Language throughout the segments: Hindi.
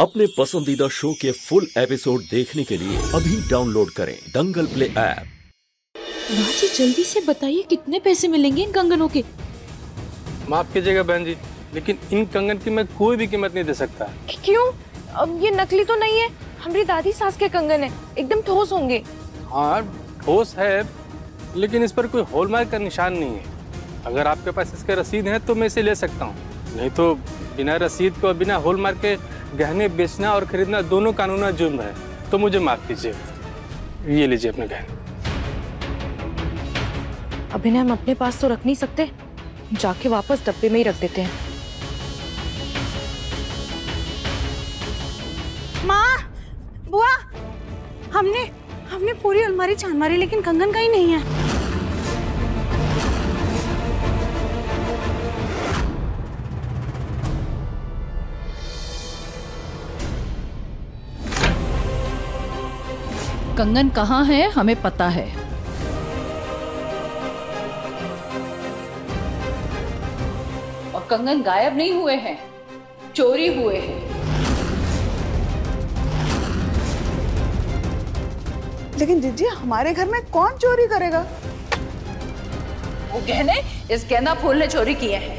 अपने पसंदीदा शो के फुल एपिसोड देखने के लिए अभी डाउनलोड करें दंगल प्ले ऐप। जी जल्दी से बताइए कितने पैसे मिलेंगे इन कंगनों के? माफ कीजिएगा बहन जी, लेकिन इन कंगन की मैं कोई भी कीमत नहीं दे सकता। क्यों? अब ये नकली तो नहीं है, हमारी दादी सास के कंगन है, एकदम ठोस होंगे। हाँ ठोस है, लेकिन इस पर कोई हॉलमार्क का निशान नहीं है। अगर आपके पास इसके रसीद हैं तो मैं इसे ले सकता हूँ, नहीं तो बिना रसीद को बिना हॉलमार्क के गहने बेचना और खरीदना दोनों कानूनी जुर्म है। तो मुझे माफ कीजिए, ये लीजिए अपने गहने। अभिनय हम अपने पास तो रख नहीं सकते, जाके वापस डब्बे में ही रख देते हैं। माँ, बुआ, हमने पूरी अलमारी छान मारी लेकिन कंगन कहीं नहीं है। कंगन कहाँ है हमें पता है। और कंगन गायब नहीं हुए हैं, चोरी हुए हैं। लेकिन दीदी हमारे घर में कौन चोरी करेगा? वो गहने इस गेंदा फूल ने चोरी किए हैं।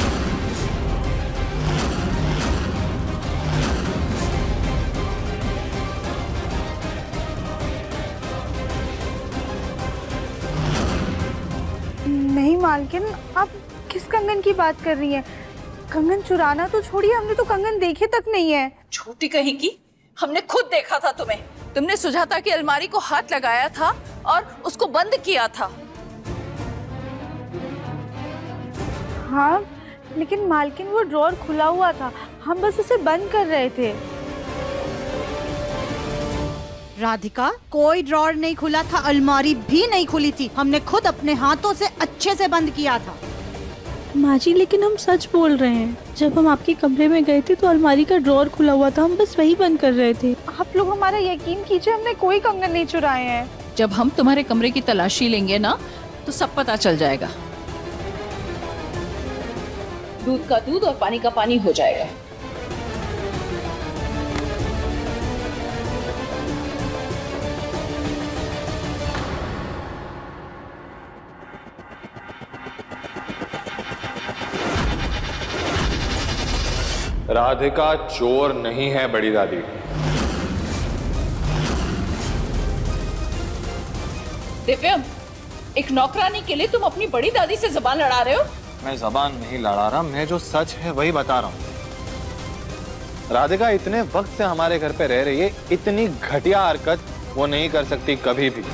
नहीं मालकिन, आप किस कंगन की बात कर रही हैं? कंगन चुराना तो छोड़िए, हमने तो कंगन देखे तक नहीं है। झूठी कहीं की, हमने खुद देखा था तुम्हें। तुमने सुजाता की अलमारी को हाथ लगाया था और उसको बंद किया था। हाँ, लेकिन मालकिन वो ड्रॉर खुला हुआ था, हम बस उसे बंद कर रहे थे। राधिका, कोई ड्रॉर नहीं खुला था, अलमारी भी नहीं खुली थी, हमने खुद अपने हाथों से अच्छे से बंद किया था। माँ जी, लेकिन हम सच बोल रहे हैं, जब हम आपके कमरे में गए थे तो अलमारी का ड्रॉर खुला हुआ था, हम बस वही बंद कर रहे थे। आप लोग हमारा यकीन कीजिए, हमने कोई कंगन नहीं चुराए हैं। जब हम तुम्हारे कमरे की तलाशी लेंगे ना तो सब पता चल जाएगा। दूध का दूध और पानी का पानी हो जाएगा। राधिका चोर नहीं है बड़ी दादी। दिव्यम, एक नौकरानी के लिए तुम अपनी बड़ी दादी से जबान लड़ा रहे हो? मैं जबान नहीं लड़ा रहा, मैं जो सच है वही बता रहा हूँ। राधिका इतने वक्त से हमारे घर पे रह रही है, इतनी घटिया हरकत वो नहीं कर सकती कभी भी।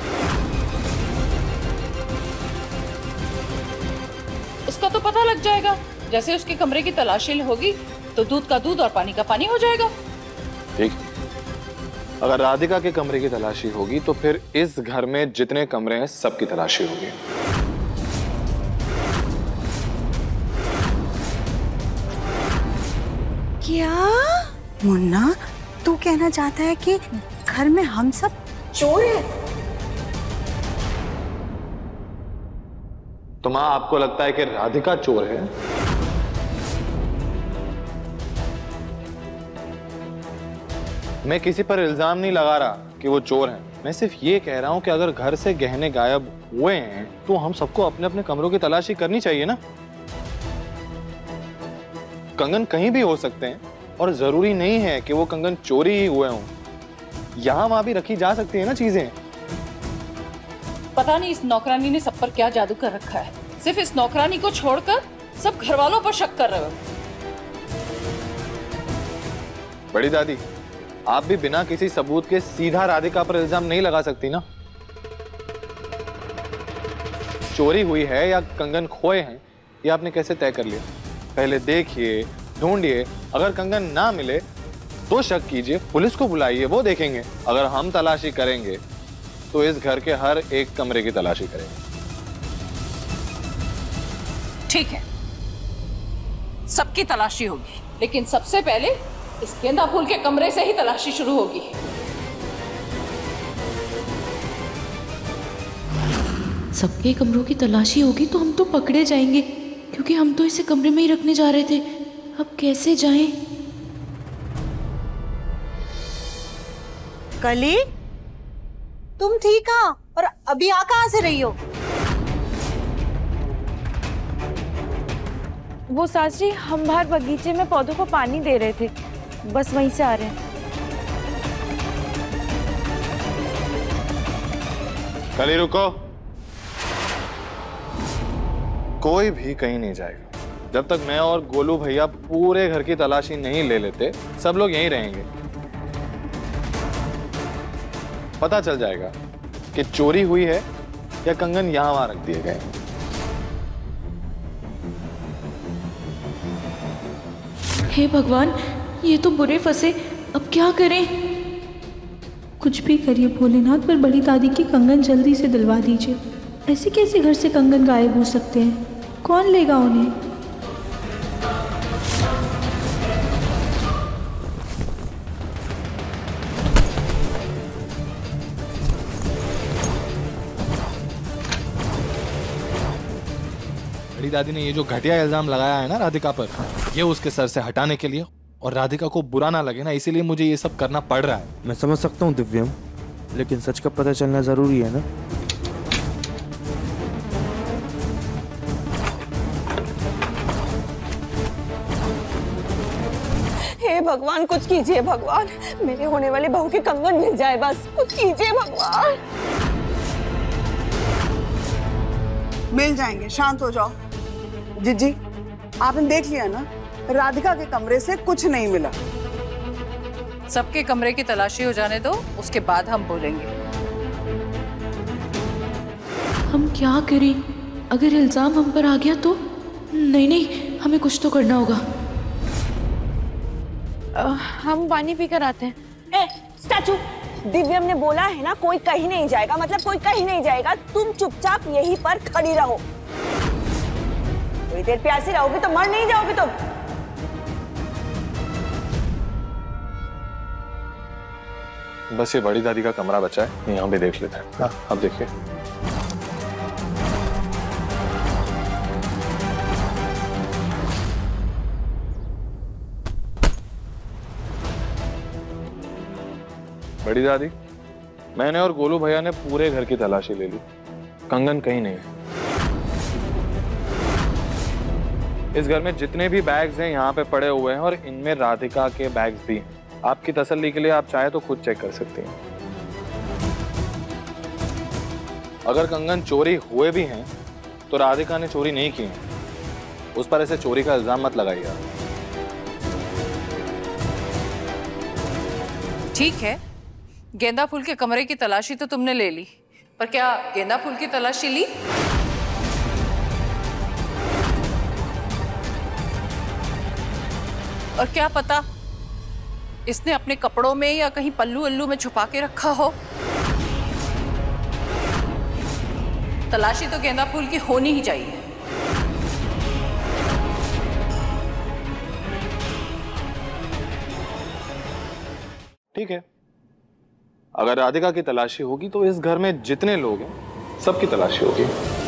उसका तो पता लग जाएगा, जैसे उसके कमरे की तलाशी होगी तो दूध का दूध और पानी का पानी हो जाएगा। ठीक, अगर राधिका के कमरे की तलाशी होगी तो फिर इस घर में जितने कमरे हैं सबकी तलाशी होगी। क्या मुन्ना, तू कहना चाहता है कि घर में हम सब चोर हैं? तो माँ, आपको लगता है कि राधिका चोर है? मैं किसी पर इल्जाम नहीं लगा रहा कि वो चोर हैं। मैं सिर्फ ये कह रहा हूं कि अगर घर से गहने गायब हुए हैं तो हम सबको अपने अपने कमरों की तलाशी करनी चाहिए ना। कंगन कहीं भी हो सकते हैं और जरूरी नहीं है कि वो कंगन चोरी ही हुए हों। यहां वहां भी रखी जा सकती है ना चीजें। पता नहीं इस नौकरानी ने सब पर क्या जादू कर रखा है। सिर्फ इस नौकरानी को छोड़कर सब घर वालों पर शक कर रहे हो। बड़ी दादी, आप भी बिना किसी सबूत के सीधा राधिका पर इल्जाम नहीं लगा सकती ना। चोरी हुई है या कंगन खोए हैं ये आपने कैसे तय कर लिया? पहले देखिए, ढूंढिए, अगर कंगन ना मिले तो शक कीजिए, पुलिस को बुलाइए, वो देखेंगे। अगर हम तलाशी करेंगे तो इस घर के हर एक कमरे की तलाशी करेंगे। ठीक है, सबकी तलाशी होगी, लेकिन सबसे पहले इस गेंदा फूल के कमरे से ही तलाशी शुरू होगी। सबके कमरों की तलाशी होगी तो हम तो पकड़े जाएंगे, क्योंकि हम तो इसे कमरे में ही रखने जा रहे थे। अब कैसे जाएं? कली, तुम थी कहाँ और अभी आ कहाँ से रही हो? वो सास जी, हम बाहर बगीचे में पौधों को पानी दे रहे थे, बस वहीं से आ रहे हैं। कली रुको, कोई भी कहीं नहीं जाएगा जब तक मैं और गोलू भैया पूरे घर की तलाशी नहीं ले लेते। सब लोग यहीं रहेंगे। पता चल जाएगा कि चोरी हुई है या कंगन यहां वहां रख दिए गए। हे भगवान, ये तो बुरे फंसे, अब क्या करें? कुछ भी करिए भोलेनाथ, पर बड़ी दादी की कंगन जल्दी से दिलवा दीजिए। ऐसे कैसे घर से कंगन गायब हो सकते हैं? कौन लेगा उन्हें? बड़ी दादी ने ये जो घटिया इल्जाम लगाया है ना राधिका पर, ये उसके सर से हटाने के लिए, और राधिका को बुरा ना लगे ना, इसीलिए मुझे ये सब करना पड़ रहा है। मैं समझ सकता हूँ दिव्यम, लेकिन सच का पता चलना जरूरी है ना। हे भगवान, कुछ कीजिए भगवान, मेरे होने वाली बहू की कंगन मिल जाए, बस कुछ कीजिए भगवान। मिल जाएंगे, शांत हो जाओ। जिज्जी, आपने देख लिया ना, राधिका के कमरे से कुछ नहीं मिला। सबके कमरे की तलाशी हो जाने दो, उसके बाद हम बोलेंगे। हम क्या करें? अगर इल्जाम हम पर आ गया तो? नहीं, हमें कुछ तो करना होगा। हम पानी पीकर आते हैं। स्टैचू, दिव्यम ने बोला है ना कोई कहीं नहीं जाएगा, मतलब कोई कहीं नहीं जाएगा। तुम चुपचाप यहीं पर खड़ी रहो। थोड़ी देर प्यासी रहोगी तो मर नहीं जाओगी तुम। बस ये बड़ी दादी का कमरा बचा है, यहाँ भी देख लेते हैं। हाँ, अब देखिए। बड़ी दादी, मैंने और गोलू भैया ने पूरे घर की तलाशी ले ली, कंगन कहीं नहीं है। इस घर में जितने भी बैग्स हैं यहाँ पे पड़े हुए हैं, और इनमें राधिका के बैग्स भी हैं। आपकी तसल्ली के लिए आप चाहे तो खुद चेक कर सकती हैं। अगर कंगन चोरी हुए भी हैं तो राधिका ने चोरी नहीं की है। उस पर ऐसे चोरी का इल्जाम मत लगाइए। ठीक है, गेंदा फूल के कमरे की तलाशी तो तुमने ले ली, पर क्या गेंदा फूल की तलाशी ली? और क्या पता इसने अपने कपड़ों में या कहीं पल्लू अल्लू में छुपा के रखा हो। तलाशी तो गेंदा फूल की होनी ही चाहिए। ठीक है, अगर राधिका की तलाशी होगी तो इस घर में जितने लोग हैं सबकी तलाशी होगी।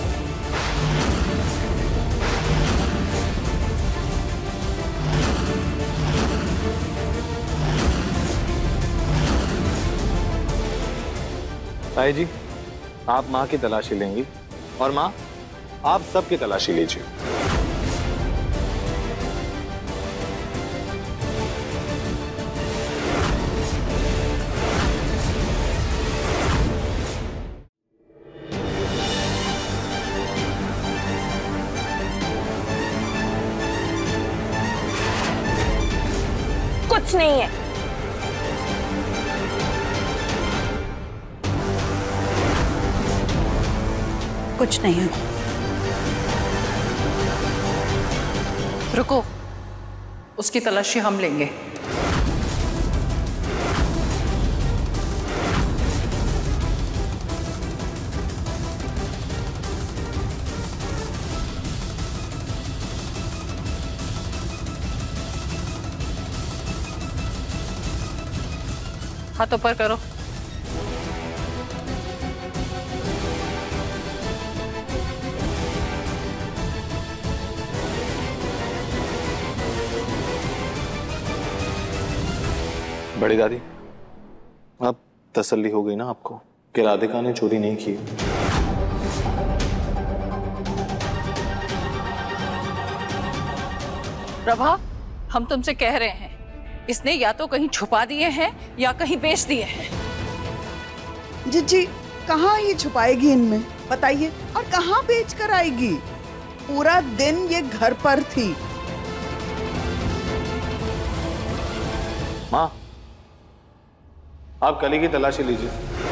ताई जी, आप माँ की तलाशी लेंगी, और माँ आप सबकी तलाशी लीजिए। कुछ नहीं है। कुछ नहीं है। रुको, उसकी तलाशी हम लेंगे। हाथ ऊपर करो। बड़ी दादी, आप तसल्ली हो गई ना आपको कि राधिका ने चोरी नहीं की। प्रभा, हम तुमसे कह रहे हैं, इसने या तो कहीं छुपा दिए हैं या कहीं बेच दिए हैं। जिज्जी, कहाँ ही छुपाएगी इनमें बताइए, और कहाँ बेच कर आएगी? पूरा दिन ये घर पर थी। माँ, आप कली की तलाशी लीजिए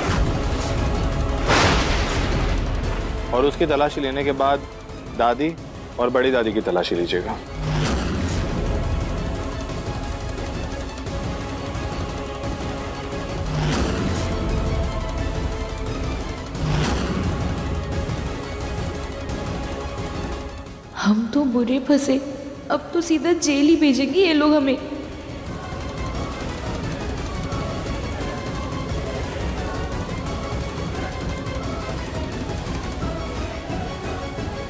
और उसकी तलाशी लेने के बाद दादी और बड़ी दादी की तलाशी लीजिएगा। हम तो बुरे फंसे, अब तो सीधा जेल ही भेजेंगे ये लोग हमें।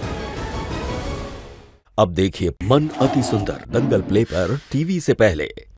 अब देखिए मन अति सुंदर दंगल प्ले पर टीवी से पहले।